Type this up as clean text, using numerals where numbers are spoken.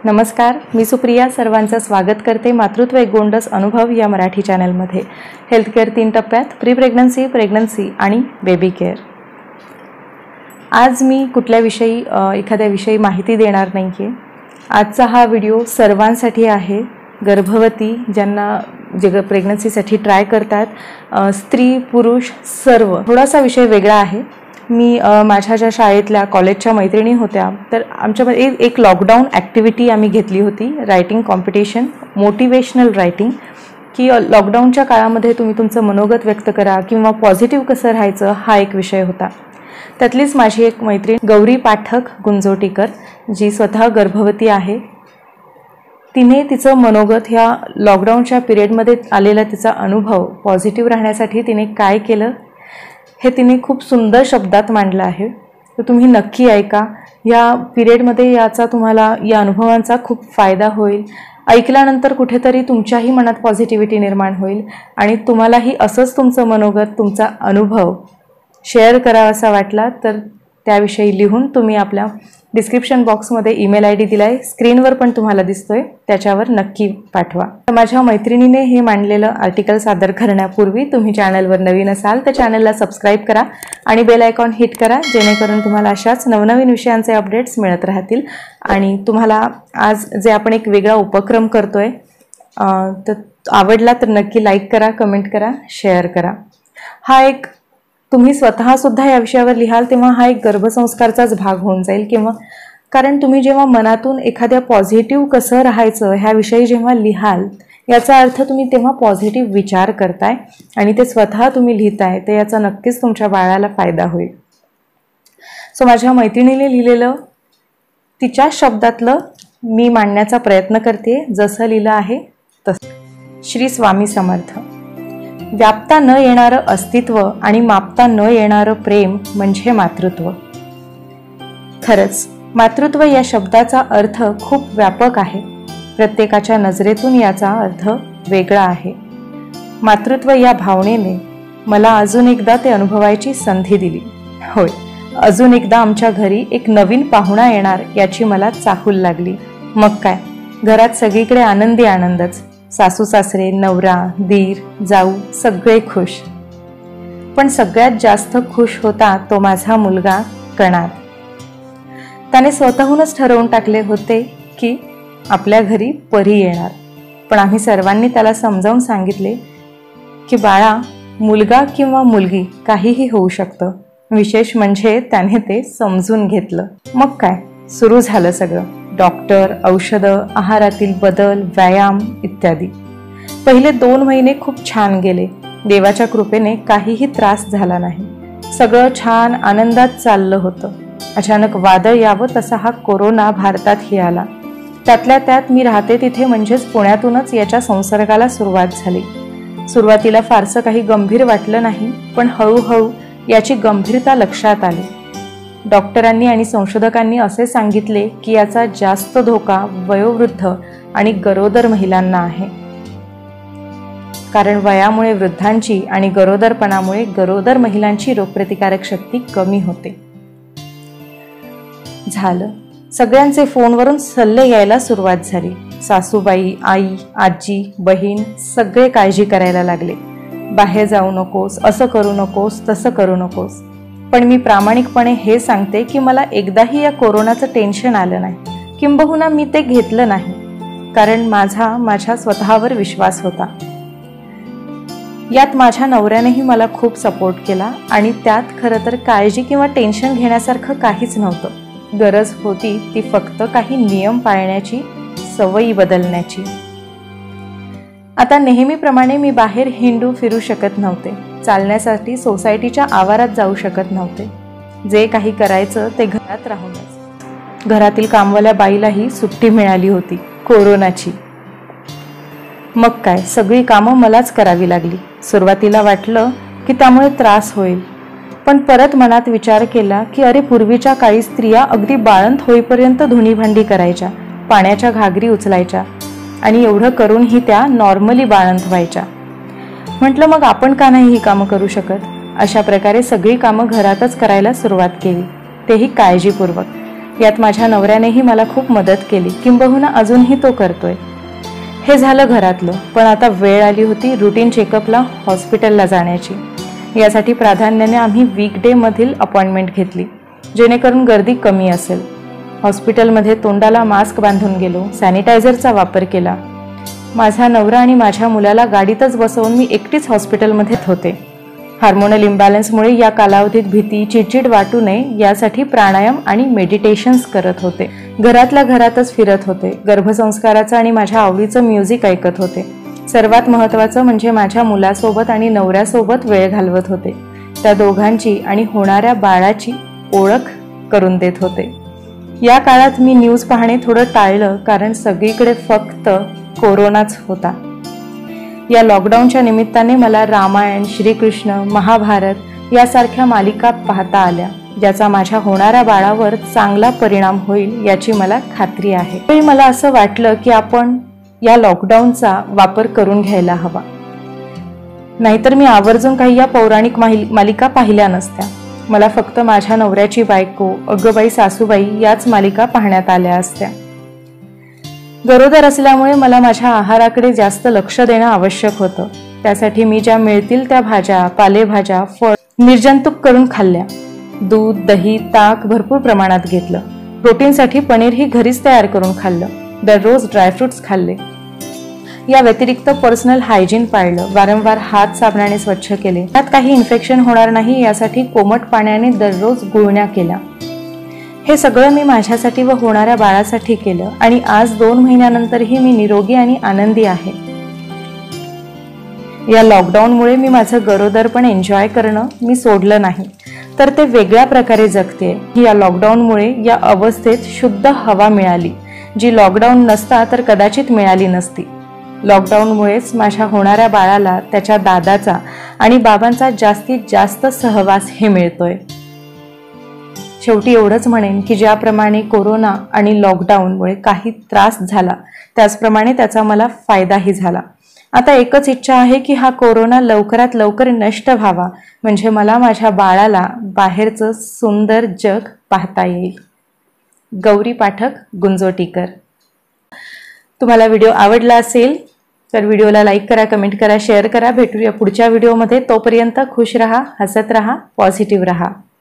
नमस्कार, मी सुप्रिया सर्वांचं स्वागत करते मातृत्व एक गोंडस अनुभव या मराठी चॅनलमध्ये। हेल्थकेअर 3 टप्प्यात प्री प्रेग्नन्सी, प्रेग्नन्सी आणि बेबी केअर। आज मी एखाद्या विषयी माहिती देणार नाहीये। आजचा हा व्हिडिओ सर्वांसाठी आहे, गर्भवती ज्यांना जे प्रेग्नन्सीसाठी ट्राय करतात, स्त्री पुरुष सर्व। थोडासा विषय वेगळा आहे। मी माझ्या ज्या शाळेतल्या कॉलेजच्या मैत्रिणी होत्या, तर आमच्यामध्ये एक लॉकडाऊन ॲक्टिव्हिटी आम्ही घेतली होती, रायटिंग कॉम्पिटिशन, मोटिवेशनल रायटिंग, की लॉकडाऊनच्या काळामध्ये तुम्ही तुमचं मनोगत व्यक्त करा किंवा पॉझिटिव्ह कसं राहायचं, हा एक विषय होता। त्यातलीच माझी एक मैत्रीण गौरी पाठक गुंजोटीकर, जी स्वतः गर्भवती आहे, तिने तिचं मनोगत ह्या लॉकडाऊनच्या पिरियडमध्ये आलेला तिचा अनुभव पॉझिटिव्ह राहण्यासाठी तिने काय केलं हे तिने खूप सुंदर शब्दात मांडलं आहे। तर तुम्ही नक्की ऐका। या पिरियडमध्ये या अनुभवांचा खूप फायदा होईल। ऐकल्यानंतर कुठेतरी तुमच्याही मनात पॉझिटिव्हिटी निर्माण होईल आणि तुम्हालाही असंच तुमचं मनोगत, तुमचा अनुभव शेअर करावासा वाटला तर त्याविषयी लिहून तुम्ही आपल्या डिस्क्रिप्शन बॉक्समध्ये ईमेल आयडी दिलाय, स्क्रीनवर पण तुम्हाला दिसतोय, त्याच्यावर नक्की पाठवा। माझ्या मैत्रिणीने हे मांडलेलं आर्टिकल सादर करण्यापूर्वी तुम्ही चॅनलवर नवीन असाल तर चॅनलला सबस्क्राईब करा आणि बेल आयकॉन हिट करा, जेणेकरून तुम्हाला अशाच नवनवीन विषयांचे अपडेट्स मिळत राहतील। आणि तुम्हाला आज जे आपण एक वेगळा उपक्रम करतोय, तर आवडला तर नक्की लाईक करा, कमेंट करा, शेअर करा। तुम्ही स्वतःसुद्धा या विषयावर लिहाल तेव्हा हा एक गर्भसंस्कारचाच भाग होऊन जाईल, किंवा कारण तुम्ही जेव्हा मनातून एखाद्या पॉझिटिव्ह कसं राहायचं ह्याविषयी जेव्हा लिहाल, याचा अर्थ तुम्ही तेव्हा पॉझिटिव्ह विचार करताय आणि ते स्वतः तुम्ही लिहिताय, तर याचा नक्कीच तुमच्या बाळाला फायदा होईल। सो माझ्या मैत्रिणीने लिहिलेलं तिच्या शब्दातलं मी मांडण्याचा प्रयत्न करते, जसं लिहिलं आहे तसं। श्री स्वामी समर्थ। व्यापता न येणारं अस्तित्व आणि मापता न येणारं प्रेम म्हणजे मातृत्व। खरंच मातृत्व या शब्दाचा अर्थ खूप व्यापक आहे। प्रत्येकाच्या नजरेतून याचा अर्थ वेगळा आहे। मातृत्व या भावनेने मला अजून एकदा ते अनुभवायची संधी दिली। होय, अजून एकदा आमच्या घरी एक नवीन पाहुणा येणार याची मला चाहूल लागली। मग काय, घरात सगळीकडे आनंदी आनंदच। सासू सासरे, नवरा, दीर, जाऊ सगळे खुश। पण सगळ्यात जास्त खुश होता तो माझा मुलगा कणाद। त्याने स्वतःहूनच ठरवून टाकले होते की आपल्या घरी परी येणार। पण आम्ही सर्वांनी त्याला समजावून सांगितले की बाळा, मुलगा किंवा मुलगी काहीही होऊ शकतं। विशेष म्हणजे त्याने ते समजून घेतलं। मग काय, सुरू झालं सगळं, डॉक्टर, औषधं, आहारातील बदल, व्यायाम इत्यादी। पहिले 2 महिने खूप छान गेले। देवाच्या कृपेने काहीही त्रास झाला नाही। सगळं छान आनंदात चाललं होतं। अचानक वादळ यावं तसा हा कोरोना भारतातही आला। त्यातल्या त्यात मी राहते तिथे म्हणजेच पुण्यातूनच याच्या संसर्गाला सुरुवात झाली। सुरुवातीला फारसं काही गंभीर वाटलं नाही, पण हळूहळू याची गंभीरता लक्षात आली। डॉक्टरांनी आणि संशोधकांनी असे सांगितले की याचा जास्त धोका वयोवृद्ध आणि गरोदर महिलांना आहे। कारण वयामुळे वृद्धांची आणि गरोदरपणामुळे गरोदर महिलांची रोगप्रतिकारक शक्ती कमी होते। झालं, सगळ्यांचे फोनवरून सल्ले यायला सुरुवात झाली। सासूबाई, आई, आजी, बहीण सगळे काळजी करायला लागले। बाहेर जाऊ नकोस, असं करू नकोस, तसं करू नकोस। पण मी प्रामाणिकपणे हे सांगते की मला एकदाही या कोरोनाचं टेन्शन आलं नाही, किंबहुना मी ते घेतलं नाही, कारण माझ्या स्वतःवर विश्वास होता। यात माझ्या नवऱ्यानेही मला खूप सपोर्ट केला आणि त्यात खरं तर काळजी किंवा टेन्शन घेण्यासारखं काहीच नव्हतं। गरज होती ती फक्त काही नियम पाळण्याची, सवयी बदलण्याची। आता नेहमीप्रमाणे मी बाहेर हिंडू फिरू शकत नव्हते। चालण्यासाठी सोसायटीच्या आवारात जाऊ शकत नव्हते। जे काही करायचं ते घरात राहूनच। घरातील कामवाल्या बाईलाही सुट्टी मिळाली होती कोरोनाची। मग काय, सगळी कामं मलाच करावी लागली। सुरुवातीला वाटलं की त्यामुळे त्रास होईल, पण परत मनात विचार केला की अरे, पूर्वीच्या काळी स्त्रिया अगदी बाळंत होईपर्यंत धुणी भांडी करायच्या, पाण्याच्या घागरी उचलायच्या आणि एवढं करूनही त्या नॉर्मली बाळंत व्हायच्या। म्हटलं मग आपण का नाही ही कामं करू शकत। अशा प्रकारे सगळी कामं घरातच करायला सुरुवात केली, तेही काळजीपूर्वक। यात माझ्या नवऱ्यानेही मला खूप मदत केली, किंबहुना अजूनही तो करतोय. हे झालं घरातलं. पण आता वेळ आली होती रुटीन चेकअपला हॉस्पिटलला जाण्याची. यासाठी प्राधान्याने आम्ही वीकडे अपॉइंटमेंट घेतली, जेणेकरून गर्दी कमी असेल. हॉस्पिटलमध्ये तोंडाला मास्क बांधून गेलो, सॅनिटायझरचा वापर केला. माझा नवरा आणि माझ्या मुलाला गाडीतच बसवून मी एकटीच हॉस्पिटलमध्ये होते. हार्मोनल इम्बॅलन्समुळे या कालावधीत भीती, चिडचिड वाटू नये यासाठी प्राणायाम आणि मेडिटेशन्स करत होते. घरातल्या घरातच फिरत होते. गर्भसंस्काराचं आणि माझ्या आवडीचं म्युझिक ऐकत होते. सर्वात महत्त्वाचं म्हणजे माझ्या मुलासोबत आणि नवऱ्यासोबत वेळ घालवत होते. त्या दोघांची आणि होणाऱ्या बाळाची ओळख करून देत होते. या काळात मी न्यूज पाहणे थोडं टाळलं, कारण सगळीकडे फक्त कोरोनाच होता. या लॉकडाऊनच्या निमित्ताने मला रामायण, श्रीकृष्ण, महाभारत यासारख्या मालिका पाहता आल्या, ज्याचा माझ्या होणाऱ्या बाळावर चांगला परिणाम होईल याची मला खात्री आहे. तरी मला असं वाटलं की आपण या लॉकडाऊनचा वापर करून घ्यायला हवा. नाहीतर मी आवर्जून काही या पौराणिक मालिका पाहिल्या नसत्या. मला फक्त माझ्या नवऱ्याची बायको, अगबाई सासूबाई याच मालिका पाहण्यात आल्या असत्या. गरोदर असल्यामुळे मला माझ्या आहाराकडे जास्त लक्ष देणं आवश्यक होतं. त्यासाठी मी ज्या मिळतील त्या भाज्या, पालेभाज्या, फळ निर्जंतुक करून खाल्ल्या. दूध, दही, ताक भरपूर प्रमाणात घेतलं. प्रोटीनसाठी पनीरही घरीच तयार करून खाल्लं. दररोज ड्रायफ्रुट्स खाल्ले. या व्यतिरिक्त पर्सनल हायजीन पाळलं. वारंवार हात साबणाने स्वच्छ केले. त्यात काही इन्फेक्शन होणार नाही यासाठी कोमट पाण्याने दररोज गुळण्या केल्या. हे सगळं मी माझ्यासाठी व होणाऱ्या बाळासाठी केलं आणि आज 2 महिन्यानंतरही मी निरोगी आणि आनंदी आहे. या लॉकडाऊनमुळे मी माझं गरोदरपण एन्जॉय करणं मी सोडलं नाही, तर ते वेगळ्या प्रकारे जगते. या लॉकडाऊनमुळे या अवस्थेत शुद्ध हवा मिळाली, जी लॉकडाऊन नसता तर कदाचित मिळाली नसती. लॉकडाऊनमुळेच माझ्या होणाऱ्या बाळाला त्याच्या दादाचा आणि बाबांचा जास्तीत जास्त सहवास हे मिळतोय. शेवटी एवढंच म्हणेन की ज्याप्रमाणे कोरोना आणि लॉकडाऊनमुळे काही त्रास झाला, त्याचप्रमाणे त्याचा मला फायदाही झाला. आता एकच इच्छा आहे की हा कोरोना लवकरात लवकर नष्ट व्हावा, म्हणजे मला माझ्या बाळाला बाहेरचं सुंदर जग पाहता येईल. गौरी पाठक, गुंजोटीकर. तुम्हाला व्हिडिओ आवडला असेल तर व्हिडिओला लाईक करा, कमेंट करा, शेअर करा. भेटूया पुढच्या व्हिडिओमध्ये. तोपर्यंत खुश रहा, हसत रहा, पॉझिटिव्ह रहा.